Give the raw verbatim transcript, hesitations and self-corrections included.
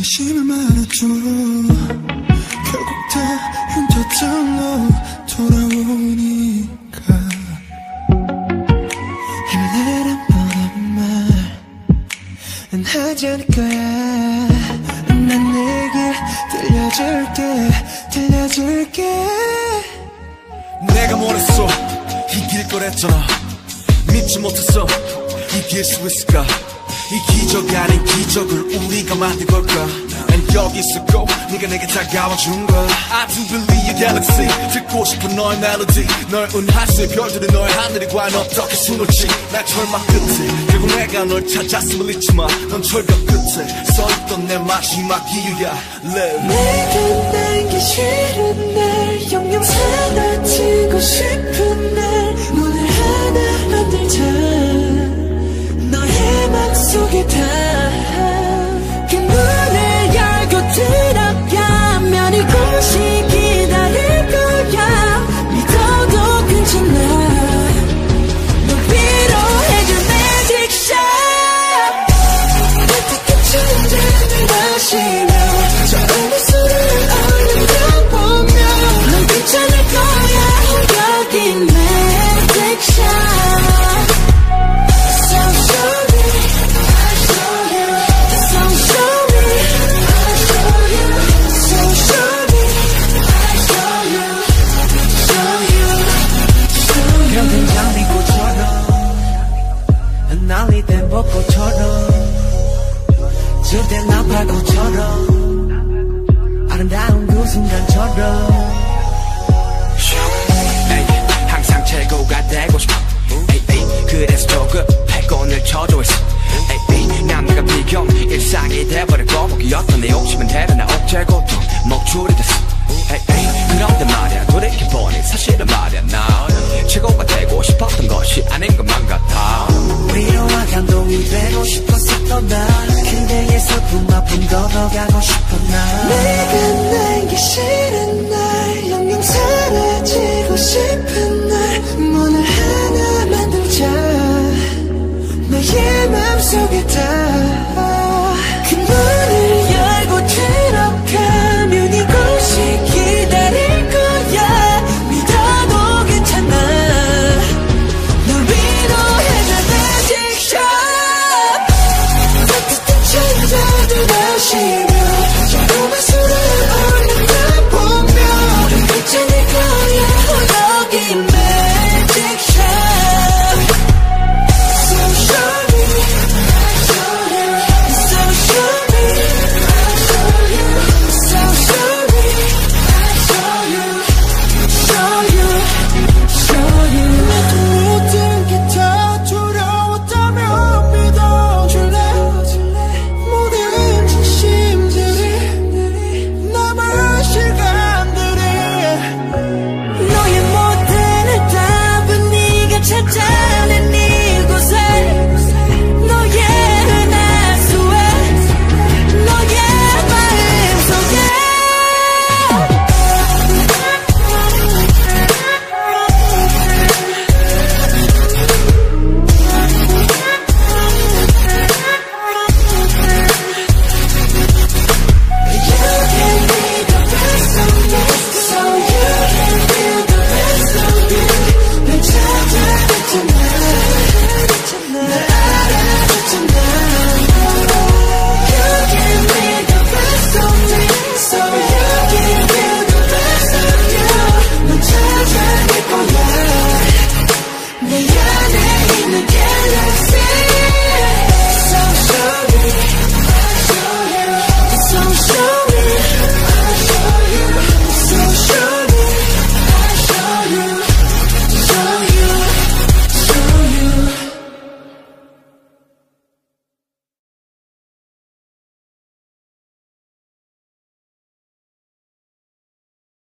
진심을 말해줘. 결국 다 흩어졌너 돌아오니까. 힘내란 뻔한 말은 하지 않을 거야. 난 내게 들려줄게 들려줄게. 내가 뭐랬어 이길 거랬잖아. 믿지 못했어 이길 수 있을까. 이 기적 아닌 기적을 우리가 만든 걸까. 난 여기 있었고 네가 내게 다가와준 거야. I do believe your galaxy. 듣고 싶은 너의 멜로디. 널 은하수의 별들이 너의 하늘이 과연 어떻게 숨을지. 날 절망 끝에 결국 내가 널 찾았음을 잊지마. 넌 절벽 끝에 서있던 내 마지막 이유야. Live. 내가 남기 싫은 날 영영 사라지고 싶은 날 문을 하나 만들자. 너의 맘속에 다 그 문을 열고 들어가면 이곳이 기다릴 거야. 믿어도 괜찮아. 너 위로해줄 magic shot. 어떻게 천장을 마시며 저 음료수를 얼른 펴보며 넌 괜찮을 거야. 여기 magic shot. So show me, I'll show you. So show me, I'll show you. So show me, I'll show you. Show you, show you. 병든 장미꽃처럼 흩날릴 땐 벚꽃처럼 질 땐 나팔꽃처럼 아름다운 그 순간처럼 에이, 항상 최고가 되고 싶어.